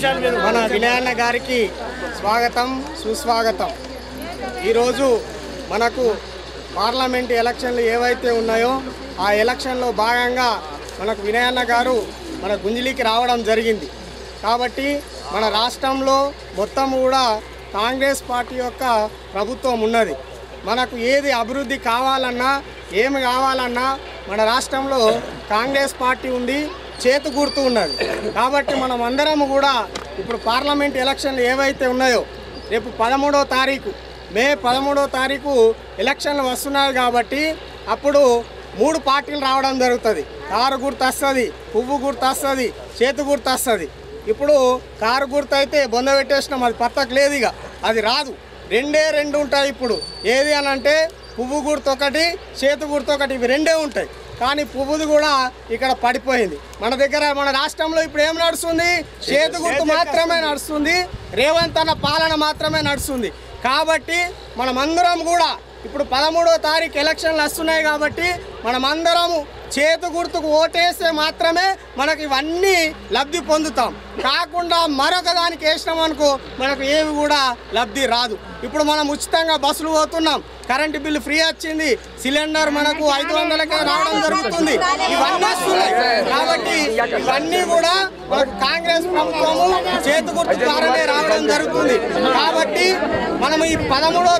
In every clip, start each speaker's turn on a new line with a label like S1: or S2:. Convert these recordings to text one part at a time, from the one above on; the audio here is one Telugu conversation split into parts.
S1: మన వినయన్న గారికి స్వాగతం సుస్వాగతం। ఈరోజు మనకు పార్లమెంట్ ఎలక్షన్లు ఏవైతే ఉన్నాయో ఆ ఎలక్షన్లో భాగంగా మనకు వినయన్న గారు మన గుంజిలికి రావడం జరిగింది। కాబట్టి మన రాష్ట్రంలో మొత్తం కూడా కాంగ్రెస్ పార్టీ యొక్క ప్రభుత్వం ఉన్నది। మనకు ఏది అభివృద్ధి కావాలన్నా ఏమి కావాలన్నా మన రాష్ట్రంలో కాంగ్రెస్ పార్టీ ఉంది, చేతు గుర్తు ఉన్నది। కాబట్టి మనం అందరం కూడా ఇప్పుడు పార్లమెంట్ ఎలక్షన్లు ఏవైతే ఉన్నాయో రేపు 13వ తారీఖు మే 13వ తారీఖు ఎలక్షన్లు వస్తున్నాయి కాబట్టి అప్పుడు 3 పార్టీలు రావడం జరుగుతుంది। కారు గుర్తు వస్తుంది, పువ్వు గుర్తు వస్తుంది, చేతు గుర్తు వస్తుంది। ఇప్పుడు కారు గుర్తు అయితే బొంద పెట్టేసినాం, అది పక్కకు లేదు, ఇక అది రాదు, రెండే రెండు ఉంటాయి। ఇప్పుడు ఏది అని అంటే పువ్వు గుర్తు ఒకటి, చేతు గుర్తు ఒకటి, ఇవి రెండే ఉంటాయి। కానీ పువ్వుది కూడా ఇక్కడ పడిపోయింది। మన దగ్గర మన రాష్ట్రంలో ఇప్పుడు ఏం నడుస్తుంది? చేతు గుర్తు మాత్రమే నడుస్తుంది, రేవంత్ అన్న పాలన మాత్రమే నడుస్తుంది। కాబట్టి మనమందరం కూడా ఇప్పుడు 13వ తారీఖు ఎలక్షన్లు వస్తున్నాయి కాబట్టి మనమందరము చేతు గుర్తుకు ఓటేస్తే మాత్రమే మనకి ఇవన్నీ లబ్ధి పొందుతాం। కాకుండా మరొక దానికి వేసినాం అనుకో మనకు ఏవి కూడా లబ్ధి రాదు। ఇప్పుడు మనం ఉచితంగా బస్సులు పోతున్నాం, కరెంటు బిల్లు ఫ్రీ వచ్చింది, సిలిండర్ మనకు 500కే రావడం జరుగుతుంది, ఇవన్నీ వస్తున్నాయి। కాబట్టి ఇవన్నీ కూడా మనకు కాంగ్రెస్ ప్రభుత్వము చేతు గుర్తు ద్వారానే రావడం జరుగుతుంది। కాబట్టి మనం ఈ 13వ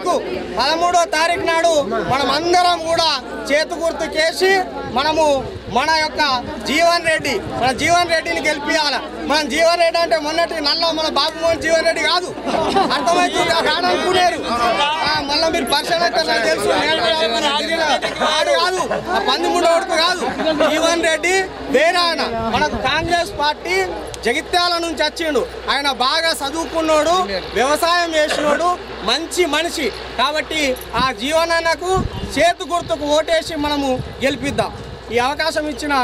S1: తారీఖు నాడు మనం అందరం కూడా చేతు గుర్తు కేసి మనము మన యొక్క జీవన్ రెడ్డిని గెలిపియాలి। మనం జీవన్ రెడ్డి అంటే మొన్నటి నల్ల మన బాబుమోహన్ జీవన్ రెడ్డి కాదు, అర్థమవుతుంది కాదనుకునేరు। మళ్ళీ మీరు పర్సన్ అయితే నాకు తెలుసు, వాడు కాదు, ఆ 13వ ఓటుకు కాదు, జీవన్ రెడ్డి వేరే ఆయన। మనకు కాంగ్రెస్ పార్టీ జగిత్యాల నుంచి వచ్చిండు, ఆయన బాగా చదువుకున్నాడు, వ్యవసాయం చేసినోడు, మంచి మనిషి। కాబట్టి ఆ జీవనన్నకు చేతు గుర్తుకు ఓటేసి మనము గెలిపిద్దాం। ఈ అవకాశం ఇచ్చిన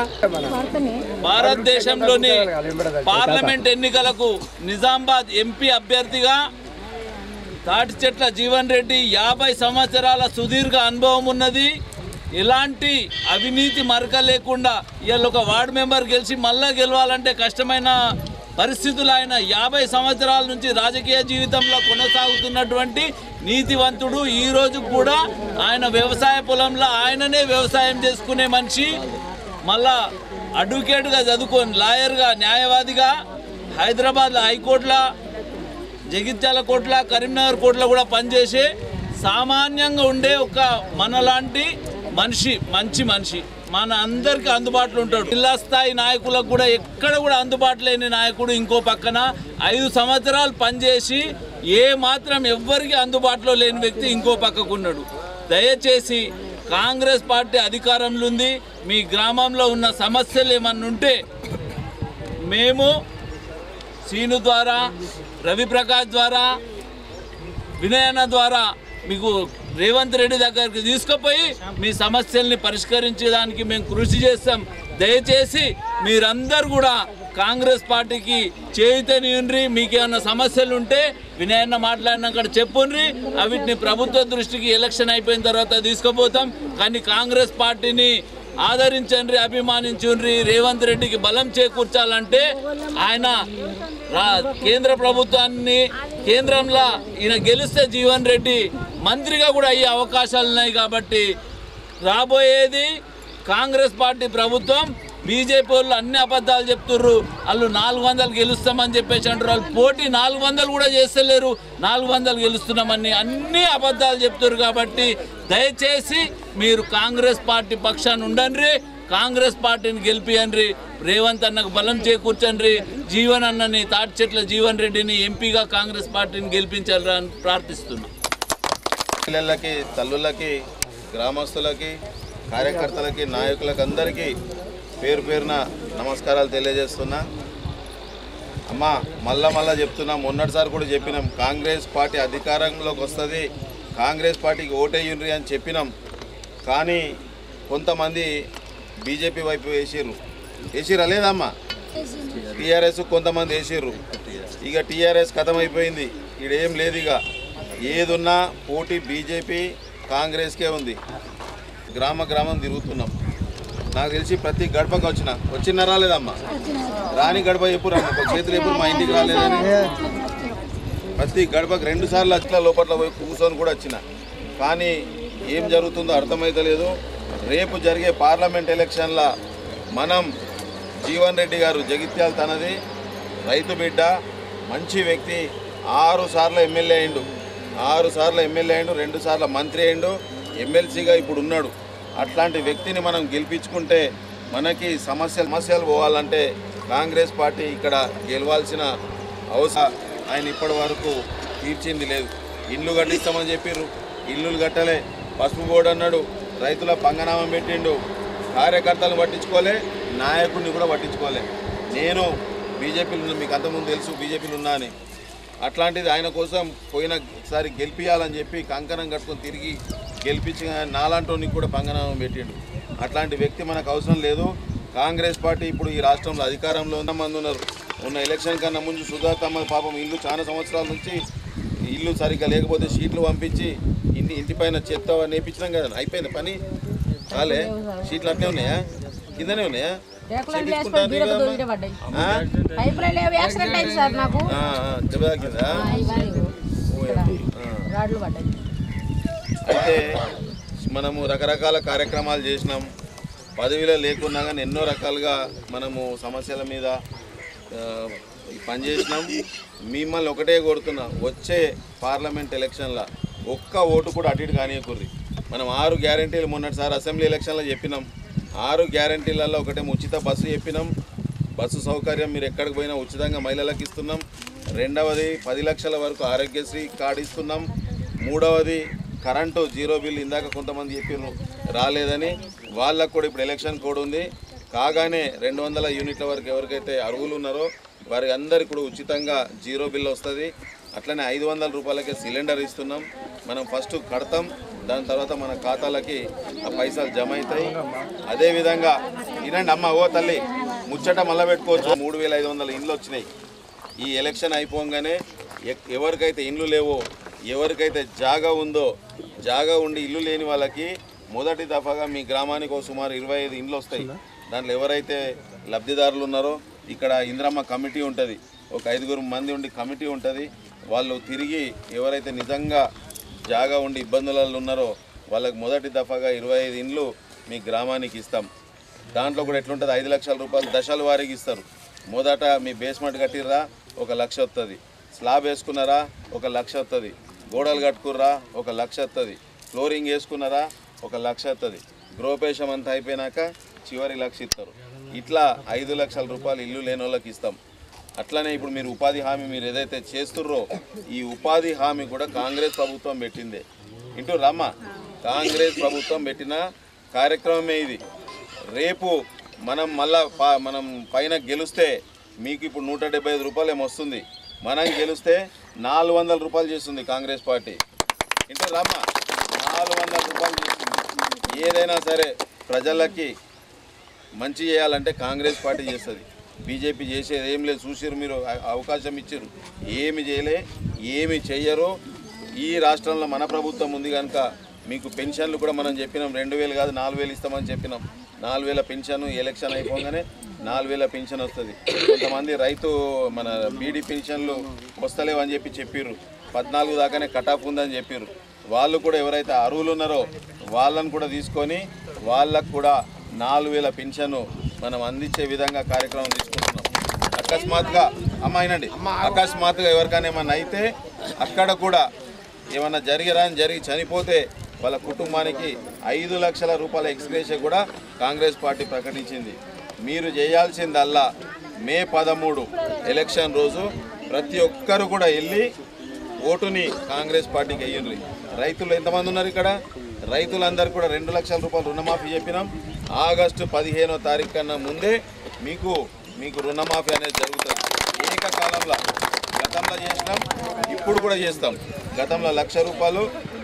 S2: భారతదేశంలోని పార్లమెంట్ ఎన్నికలకు నిజామాబాద్ ఎంపీ అభ్యర్థిగా తాటిచెట్ల జీవన్ రెడ్డి 50 సంవత్సరాల సుదీర్ఘ అనుభవం ఉన్నది। ఎలాంటి అవినీతి మరక లేకుండా ఇవాళ ఒక వార్డు మెంబర్ గెలిచి మళ్ళా గెలవాలంటే కష్టమైన పరిస్థితులు ఆయన 50 సంవత్సరాల నుంచి రాజకీయ జీవితంలో కొనసాగుతున్నటువంటి నీతివంతుడు। ఈరోజు కూడా ఆయన వ్యవసాయ పొలంలో ఆయననే వ్యవసాయం చేసుకునే మనిషి, మళ్ళా అడ్వకేట్గా చదువుకొని లాయర్గా న్యాయవాదిగా హైదరాబాద్లో హైకోర్టులో, జగిత్యాల కోర్టులో, కరీంనగర్ కోర్టులో కూడా పనిచేసే సామాన్యంగా ఉండే ఒక మనలాంటి మనిషి, మంచి మనిషి, మన అందరికీ అందుబాటులో ఉంటాడు। జిల్లా స్థాయి నాయకులకు కూడా ఎక్కడ కూడా అందుబాటులో లేని నాయకుడు। ఇంకో పక్కన 5 సంవత్సరాలు పనిచేసి ఏ మాత్రం ఎవ్వరికి అందుబాటులో లేని వ్యక్తి ఇంకో పక్కకు ఉన్నాడు। దయచేసి కాంగ్రెస్ పార్టీ అధికారంలో ఉంది, మీ గ్రామంలో ఉన్న సమస్యలు ఏమన్నా ఉంటే మేము సీను ద్వారా, రవిప్రకాష్ ద్వారా, వినయన ద్వారా మీకు రేవంత్ రెడ్డి దగ్గరికి తీసుకుపోయి మీ సమస్యల్ని పరిష్కరించడానికి మేము కృషి చేస్తాం। దయచేసి మీరందరూ కూడా కాంగ్రెస్ పార్టీకి చేయుతనియండి। మీకేమన్నా సమస్యలు ఉంటే వినయన్న మాట్లాడినాక చెప్పుండ్రి, వీటిని ప్రభుత్వ దృష్టికి ఎలక్షన్ అయిపోయిన తర్వాత తీసుకుపోతాం। కానీ కాంగ్రెస్ పార్టీని ఆదరించండి, అభిమానించండి। రేవంత్ రెడ్డికి బలం చేకూర్చాలంటే ఆయన కేంద్ర ప్రభుత్వాన్ని, కేంద్రంలో ఈయన గెలిస్తే జీవన్ రెడ్డి మంత్రిగా కూడా అయ్యే అవకాశాలు ఉన్నాయి। కాబట్టి రాబోయేది కాంగ్రెస్ పార్టీ ప్రభుత్వం। బీజేపీ వాళ్ళు అన్ని అబద్ధాలు చెప్తుర్రు, వాళ్ళు 400 గెలుస్తామని చెప్పేసి అంటారు, వాళ్ళు పోటీ 400 కూడా చేస్తలేరు, 400 గెలుస్తున్నామని అన్ని అబద్ధాలు చెప్తున్నారు। కాబట్టి దయచేసి మీరు కాంగ్రెస్ పార్టీ పక్షాన్ని ఉండండి, కాంగ్రెస్ పార్టీని గెలిపియండి, రేవంత్ అన్నకు బలం చేకూర్చండి, జీవన్ అన్నని, తాటిచెట్ల జీవన్ రెడ్డిని ఎంపీగా కాంగ్రెస్ పార్టీని గెలిపించాలని ప్రార్థిస్తున్నాం।
S3: పిల్లలకి, తల్లులకి, గ్రామస్తులకి, కార్యకర్తలకి, నాయకులకి అందరికీ పేరు పేరున నమస్కారాలు తెలియజేస్తున్నా। అమ్మా మళ్ళా చెప్తున్నా, మొన్నటిసారి కూడా చెప్పినాం, కాంగ్రెస్ పార్టీ అధికారంలోకి వస్తుంది, కాంగ్రెస్ పార్టీకి ఓటేయండి అని చెప్పినాం। కానీ కొంతమంది బీజేపీ వైపు వేసిర్రా లేదమ్మా, టీఆర్ఎస్ కొంతమంది వేసిర్రు। ఇక టీఆర్ఎస్ ఖతమైపోయింది, ఇక్కడేం లేదు, ఇక ఏదున్నా పోటీ బీజేపీ కాంగ్రెస్కే ఉంది। గ్రామం తిరుగుతున్నాం, నాకు తెలిసి ప్రతి గడపకు వచ్చిన రాలేదమ్మా, రాని గడప ఎప్పుడు రమ్మ చేతులు ఎప్పుడు మా ఇంటికి రాలేదని ప్రతి గడపకు 2 సార్లు వచ్చిన లోపల పోయి కూర్చొని కూడా వచ్చిన. కానీ ఏం జరుగుతుందో అర్థమైతలేదు. రేపు జరిగే పార్లమెంట్ ఎలక్షన్ల మనం జీవన్ రెడ్డి గారు జగిత్యాల తనది, రైతు బిడ్డ, మంచి వ్యక్తి, 6 సార్లు ఎమ్మెల్యే అయిండు, 6 సార్లు ఎమ్మెల్యే అయిండు, 2 సార్లు మంత్రి అయిండు, ఎమ్మెల్సీగా ఇప్పుడు ఉన్నాడు. అట్లాంటి వ్యక్తిని మనం గెలిపించుకుంటే మనకి సమస్యలు పోవాలంటే కాంగ్రెస్ పార్టీ ఇక్కడ గెలవాల్సిన అవసరం ఆయన ఇప్పటి వరకు తీర్చింది లేదు. ఇల్లు కట్టిస్తామని చెప్పారు, ఇల్లులు కట్టలే. పసుపు బోర్డు అన్నాడు, రైతుల పంగనామం పెట్టిండు, కార్యకర్తలను పట్టించుకోలే, నాయకుడిని కూడా పట్టించుకోలే. నేను బీజేపీలో, మీకు అంతకుముందు తెలుసు బీజేపీలో ఉన్నా అని, అట్లాంటిది ఆయన కోసం పోయినసారి గెలిపించాలని చెప్పి కంకణం కట్టుకొని తిరిగి గెలిపించి నాలాంటి కూడా పంగనామం పెట్టిండు. అట్లాంటి వ్యక్తి మనకు అవసరం లేదు. కాంగ్రెస్ పార్టీ ఇప్పుడు ఈ రాష్ట్రంలో అధికారంలో మంది ఉన్నారు. ఉన్న ఎలక్షన్ కన్నా ముందు సుధాతమ్మ పాపం ఇల్లు చాలా సంవత్సరాల నుంచి ఇల్లు సరిగ్గా లేకపోతే షీట్లు పంపించి ఇంటి పైన చెత్త నేర్పించినాం కదా, అయిపోయింది పని కాలే. షీట్లు అట్లే ఉన్నాయా, కిందనే ఉన్నాయా? అయితే మనము రకరకాల కార్యక్రమాలు చేసినాం, పదవిలో లేకున్నా కానీ ఎన్నో రకాలుగా మనము సమస్యల మీద పనిచేసినాం. మిమ్మల్ని ఒకటే కోరుతున్నా, వచ్చే పార్లమెంట్ ఎలక్షన్లో ఒక్క ఓటు కూడా అటు ఇటు కానీయకుర్రి. మనం 6 గ్యారంటీలు మొన్నటిసారి అసెంబ్లీ ఎలక్షన్లో చెప్పినాం. 6 గ్యారంటీలలో ఒకటేమో ఉచిత బస్సు చెప్పినాం, బస్సు సౌకర్యం మీరు ఎక్కడికి పోయినా ఉచితంగా మహిళలకు ఇస్తున్నాం. రెండవది 10 లక్షల వరకు ఆరోగ్యశ్రీ కార్డు ఇస్తున్నాం. మూడవది కరెంటు 0 బిల్. ఇందాక కొంతమంది చెప్పారు రాలేదని, వాళ్ళకు కూడా ఇప్పుడు ఎలక్షన్ కోడ్ ఉంది. కాగానే 200 యూనిట్ల వరకు ఎవరికైతే అర్హులు ఉన్నారో వారి అందరికీ కూడా ఉచితంగా 0 బిల్ వస్తుంది. అట్లనే 500 రూపాయలకే సిలిండర్ ఇస్తున్నాం. మనం ఫస్ట్ కడతాం, దాని తర్వాత మన ఖాతాలకి ఆ పైసలు జమ అవుతాయి. అదేవిధంగా వినండి అమ్మ, ఓ తల్లి ముచ్చట మళ్ళీ పెట్టుకోవచ్చు. 3500 ఇండ్లు వచ్చినాయి. ఈ ఎలక్షన్ అయిపోగానే ఎవరికైతే ఇండ్లు లేవో, ఎవరికైతే జాగా ఉందో, జాగా ఉండి ఇల్లు లేని వాళ్ళకి మొదటి దఫాగా మీ గ్రామానికి సుమారు 25 ఇండ్లు వస్తాయి. దాంట్లో ఎవరైతే లబ్ధిదారులు ఉన్నారో ఇక్కడ ఇంద్రమ్మ కమిటీ ఉంటుంది, ఒక 5 మంది ఉండి కమిటీ ఉంటుంది. వాళ్ళు తిరిగి ఎవరైతే నిజంగా జాగా ఉండి ఇబ్బందులలో ఉన్నారో వాళ్ళకి మొదటి దఫాగా 25 ఇండ్లు మీ గ్రామానికి ఇస్తాం. దాంట్లో కూడా ఎట్లుంటుంది, 5 లక్షల రూపాయలు దశల వారీకి ఇస్తారు. మొదట మీ బేస్మెంట్ కట్టిర్రా 1 లక్ష వస్తుంది, స్లాబ్ వేసుకున్నారా 1 లక్ష వస్తుంది, గోడలు కట్టుకుర్రా 1 లక్ష వస్తుంది, ఫ్లోరింగ్ వేసుకున్నారా 1 లక్ష వస్తుంది, గృహపేషం అంతా అయిపోయినాక చివరి 1 లక్ష ఇస్తారు. ఇట్లా 5 లక్షల రూపాయలు ఇల్లు లేని వాళ్ళకి ఇస్తాం. అట్లనే ఇప్పుడు మీరు ఉపాధి హామీ మీరు ఏదైతే చేస్తుర్రో ఈ ఉపాధి హామీ కూడా కాంగ్రెస్ ప్రభుత్వం పెట్టిందే. ఇంటూ రమ్మ, కాంగ్రెస్ ప్రభుత్వం పెట్టిన కార్యక్రమమే ఇది. రేపు మనం మళ్ళా మనం పైన గెలిస్తే మీకు ఇప్పుడు 175 రూపాయలు ఏమో వస్తుంది, మనం గెలిస్తే 400 రూపాయలు చేస్తుంది కాంగ్రెస్ పార్టీ. ఇంటూ రమ్మ, 400 రూపాయలు చేస్తుంది. ఏదైనా సరే ప్రజలకి మంచి చేయాలంటే కాంగ్రెస్ పార్టీ చేస్తుంది. బీజేపీ చేసేది ఏం లేదు. చూసిరు మీరు, అవకాశం ఇచ్చారు, ఏమి చేయలే, ఏమి చెయ్యరు. ఈ రాష్ట్రంలో మన ప్రభుత్వం ఉంది కనుక మీకు పెన్షన్లు కూడా మనం చెప్పినాం, 2000 కాదు 4000 ఇస్తామని చెప్పినాం. 4000 పెన్షన్ ఎలక్షన్ అయిపోగానే 4000 పెన్షన్ వస్తుంది. కొంతమంది రైతు మన బీడీ పెన్షన్లు వస్తలేవని చెప్పారు, 14 దాకానే కట్ ఆఫ్ ఉందని చెప్పారు. వాళ్ళు కూడా ఎవరైతే అర్హులు ఉన్నారో వాళ్ళని కూడా తీసుకొని వాళ్ళకు కూడా 4000 పెన్షన్ మనం అందించే విధంగా కార్యక్రమం తీసుకుంటున్నాం. అకస్మాత్తుగా అమ్మాయినండి, అకస్మాత్తుగా ఎవరికైనా ఏమన్నా అయితే అక్కడ కూడా ఏమన్నా జరిగి చనిపోతే వాళ్ళ కుటుంబానికి 5 లక్షల రూపాయల ఎక్స్గ్రేషియా కూడా కాంగ్రెస్ పార్టీ ప్రకటించింది. మీరు చేయాల్సిందల్లా మే 13 ఎలక్షన్ రోజు ప్రతి ఒక్కరు కూడా వెళ్ళి ఓటుని కాంగ్రెస్ పార్టీకి వేయండి. రైతులు ఎంతమంది ఉన్నారు ఇక్కడ, రైతులందరూ కూడా 2 లక్షల రూపాయలు రుణమాఫీ చెప్పినాం. ఆగస్టు 15వ తారీఖు కన్నా ముందే మీకు రుణమాఫీ అనేది జరుగుతుంది. ఏకకాలంలో గతంలో చేసినాం, ఇప్పుడు కూడా చేస్తాం. గతంలో 1 లక్ష రూపాయలు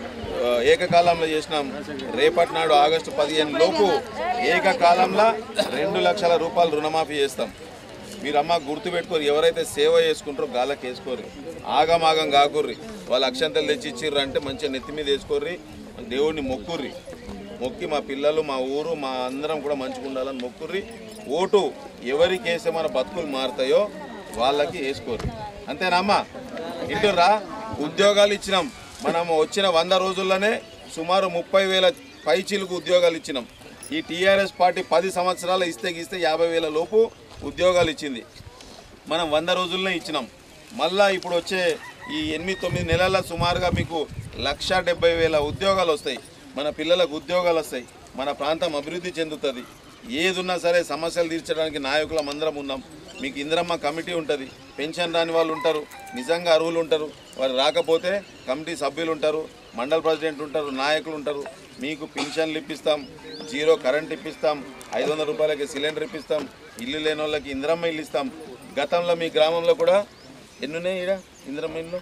S3: ఏకకాలంలో చేసినాం. రేపటి నాడు ఆగస్టు 15 లోపు ఏకకాలంలో 2 లక్షల రూపాయలు రుణమాఫీ చేస్తాం. మీరు అమ్మ గుర్తుపెట్టుకోరు, ఎవరైతే సేవ చేసుకుంటారో గాళ్ళకి వేసుకోర్రి, ఆగమాగం కాకుర్రి. వాళ్ళు అక్షంతలు తెచ్చి ఇచ్చిర్రు అంటే మంచిగా నెత్తి మీద వేసుకోర్రి, దేవుడిని మొక్కుర్రి. మొక్కి మా పిల్లలు మా ఊరు మా అందరం కూడా మంచిగా ఉండాలని మొక్కుర్రి. ఓటు ఎవరికి వేస్తే మన బతుకులు మారుతాయో వాళ్ళకి వేసుకోరు. అంతేనమ్మా? ఇంటుర్రా? ఉద్యోగాలు ఇచ్చినాం మనం. వచ్చిన 100 రోజుల్లోనే సుమారు 30,000 పైచీలకు ఉద్యోగాలు ఇచ్చినాం. ఈ టీఆర్ఎస్ పార్టీ 10 సంవత్సరాలు ఇస్తే 50,000 లోపు ఉద్యోగాలు ఇచ్చింది. మనం 100 రోజుల్లోనే ఇచ్చినాం. మళ్ళా ఇప్పుడు వచ్చే ఈ 8-9 నెలల సుమారుగా మీకు 1,70,000 ఉద్యోగాలు వస్తాయి. మన పిల్లలకు ఉద్యోగాలు వస్తాయి. మన ప్రాంతం అభివృద్ధి చెందుతుంది. ఏదున్నా సరే సమస్యలు తీర్చడానికి నాయకులం అందరం ఉన్నాం. మీకు ఇందిరమ్మ కమిటీ ఉంటుంది. పెన్షన్ రాని వాళ్ళు ఉంటారు, నిజంగా అర్హులు ఉంటారు. వారు రాకపోతే కమిటీ సభ్యులు ఉంటారు, మండల ప్రెసిడెంట్ ఉంటారు, నాయకులు ఉంటారు. మీకు పెన్షన్లు ఇప్పిస్తాం, 0 కరెంట్ ఇప్పిస్తాం, 500 రూపాయలకి సిలిండర్ ఇప్పిస్తాం, ఇల్లు లేని వాళ్ళకి ఇందిరమ్మ ఇల్లు ఇస్తాం. గతంలో మీ గ్రామంలో కూడా ఎన్ని ఉన్నాయి ఇక్కడ ఇందిరమ్మ ఇల్లు?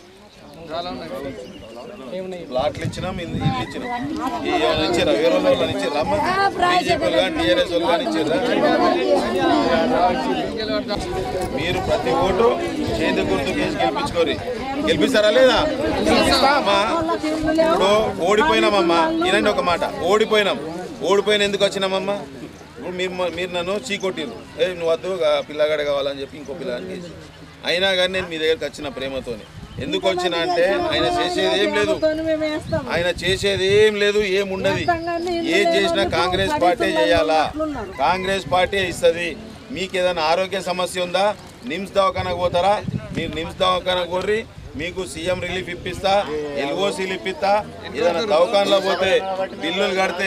S3: ప్లాట్లు ఇచ్చినాం, ఇల్లు ఇచ్చినాం. ఇచ్చారా? వేరే వాళ్ళు ఇచ్చారా? అమ్మ బీజేపీ కానీ టీఆర్ఎస్ వాళ్ళు కానీ ఇచ్చారా? మీరు ప్రతి ఓటు చేతి గుర్తు కేసు గెలిపించుకోరి. గెలిపిస్తారా లేదా? ఇప్పుడు ఓడిపోయినామమ్మా. ఇలాంటి ఒక మాట, ఓడిపోయిన ఎందుకు వచ్చినామమ్మా? ఇప్పుడు మీరు నన్ను చీకొట్టిరు, నువ్వు వద్దు పిల్లగాడ కావాలని చెప్పి ఇంకో పిల్లగాడికి వేసి. అయినా కానీ నేను మీ దగ్గరికి వచ్చిన ప్రేమతోని. ఎందుకు వచ్చినా అంటే ఆయన చేసేది ఏం లేదు, ఏముండదు. ఏం చేసినా కాంగ్రెస్ పార్టీ చేయాలా, కాంగ్రెస్ పార్టీ ఇస్తుంది. మీకు ఏదైనా ఆరోగ్య సమస్య ఉందా, నిమ్స్ దవాఖానకు పోతారా? మీరు నిమ్స్ దవాఖానకు కోర్రి, మీకు సీఎం రిలీఫ్ ఇప్పిస్తా, ఎల్ఓసీలు ఇప్పిస్తా. ఏదైనా దవాఖానలో పోతే బిల్లులు కడితే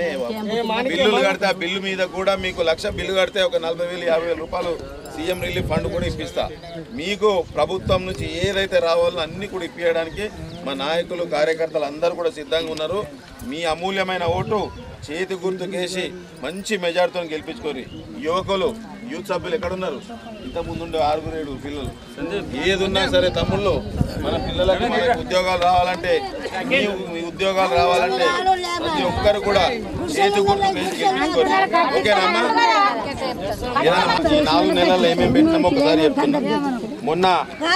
S3: ఆ బిల్లు మీద కూడా మీకు 1,00,000 బిల్లు కడితే ఒక 40,000 50,000 రూపాయలు సీఎం రిలీఫ్ ఫండ్ కూడా ఇప్పిస్తా. మీకు ప్రభుత్వం నుంచి ఏదైతే రావాలో అన్ని కూడా ఇప్పించడానికి మా నాయకులు కార్యకర్తలు అందరూ కూడా సిద్ధంగా ఉన్నారు. మీ అమూల్యమైన ఓటు చేతి గుర్తుకేసి మంచి మెజార్టీతో గెలిపించుకోరి. యువకులు యూత్ సభ్యులు ఎక్కడున్నారు? ఇంతకుముందు 6-7 పిల్లలు. ఏదున్నా సరే తమ్ముళ్ళు, మన పిల్లలకు మనకు ఉద్యోగాలు రావాలంటే, మీ ఉద్యోగాలు రావాలంటే ప్రతి ఒక్కరు కూడా చేతి గుర్తుకేసి గెలిపించుకోరు. ఓకేనమ్మా? ఈ 4 నెలల్లో ఏమేమి పెట్టినామో ఒకసారి చెప్తున్నాం. మొన్న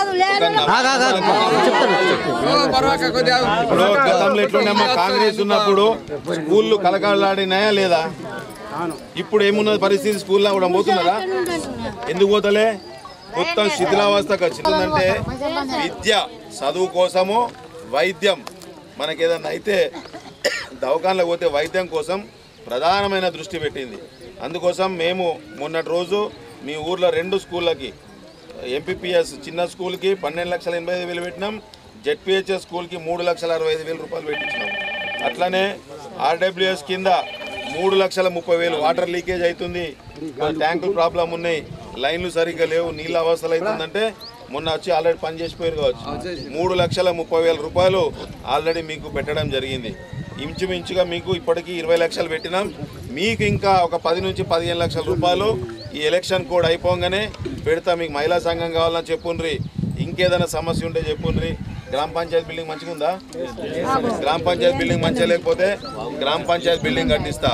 S3: ఇప్పుడు గతంలో ఎట్లుండమ్మా, కాంగ్రెస్ ఉన్నప్పుడు స్కూళ్ళు కలకాలాడినాయా లేదా? ఇప్పుడు ఏమున్నది పరిస్థితి? స్కూల్లో కూడా పోతున్నారా? ఎందుకు పోతలే? మొత్తం శిథిలావస్థకు వచ్చిందంటే విద్య, చదువు కోసము, వైద్యం. మనకేదన్నా అయితే దవాఖానలో పోతే వైద్యం కోసం ప్రధానమైన దృష్టి పెట్టింది. అందుకోసం మేము మొన్నటి రోజు మీ ఊర్లో 2 స్కూళ్ళకి ఎంపీపీఎస్ చిన్న స్కూల్కి 12,85,000 పెట్టినాం. జెడ్పీహెచ్ఎస్ స్కూల్కి 3,65,000 రూపాయలు పెట్టించినాం. అట్లనే ఆర్డబ్ల్యూఎస్ కింద 3,30,000 వాటర్ లీకేజ్ అవుతుంది, ట్యాంకులు ప్రాబ్లం ఉన్నాయి, లైన్లు సరిగ్గా లేవు, నీళ్ళ అవస్థలు అవుతుందంటే మొన్న వచ్చి ఆల్రెడీ పని చేసిపోయారు కావచ్చు. 3,30,000 రూపాయలు ఆల్రెడీ మీకు పెట్టడం జరిగింది. ఇంచుమించుగా మీకు ఇప్పటికీ 20 లక్షలు పెట్టినాం. మీకు ఇంకా ఒక 10 నుంచి 15 లక్షల రూపాయలు ఈ ఎలక్షన్ కోడ్ అయిపోగానే పెడతా. మీకు మహిళా సంఘం కావాలని చెప్పుండ్రి, ఇంకేదైనా సమస్య ఉంటే చెప్పుండ్రి. గ్రామ పంచాయతీ బిల్డింగ్ మంచిగా ఉందా? గ్రామ పంచాయతీ బిల్డింగ్ మంచిగా లేకపోతే గ్రామ పంచాయతీ బిల్డింగ్ కట్టిస్తా.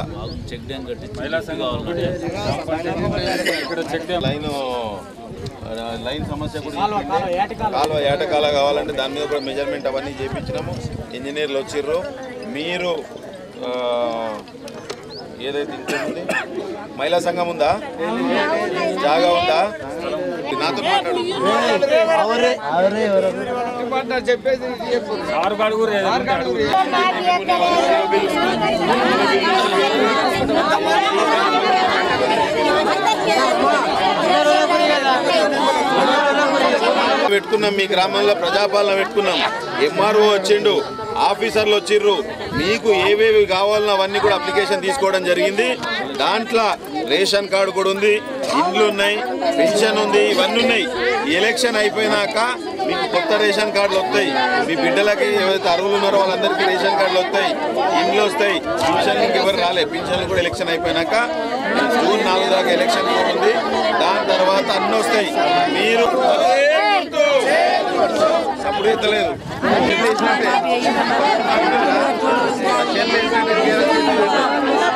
S3: లైన్ సమస్య కూడా కాలువ ఏటకాల కావాలంటే దాని మీద కూడా మెజర్మెంట్ అవన్నీ చేయించినాము. ఇంజనీర్లు వచ్చిర్రు. మీరు ఏదైతే ఇంకేముంది, మహిళా సంఘం ఉందా? జాగా ఉందా? నాతో మాట్లాడు. పెట్టుకున్నాం, మీ గ్రామంలో ప్రజాపాలన పెట్టుకున్నాం. ఎంఆర్ఓ వచ్చిండు, ఆఫీసర్లు వచ్చిర్రు. మీకు ఏవేవి కావాలన్నా అవన్నీ కూడా అప్లికేషన్ తీసుకోవడం జరిగింది. దాంట్లో రేషన్ కార్డు కూడా ఉంది, ఇండ్లు ఉన్నాయి, పెన్షన్ ఉంది, ఇవన్నీ ఉన్నాయి. ఎలక్షన్ అయిపోయినాక మీకు కొత్త రేషన్ కార్డులు వస్తాయి. మీ బిడ్డలకి ఎవరైతే అర్హులు ఉన్నారో వాళ్ళందరికీ రేషన్ కార్డులు వస్తాయి, ఇండ్లు వస్తాయి. పెన్షన్కి ఎవరు రాలే, పెన్షన్లు కూడా ఎలక్షన్ అయిపోయినాక జూన్ 4 దాకా ఎలక్షన్ కూడా ఉంది. దాని తర్వాత అన్నీ వస్తాయి. మీరు సప్పుడు ఎత్తలేదు, చెల్లి